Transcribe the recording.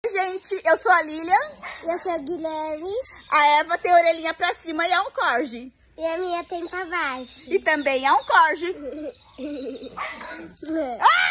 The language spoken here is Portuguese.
Gente, eu sou a Lilian. Eu sou o Guilherme. A Eva tem a orelhinha pra cima e é um corgi. E a minha tem pra baixo. E também é um corgi.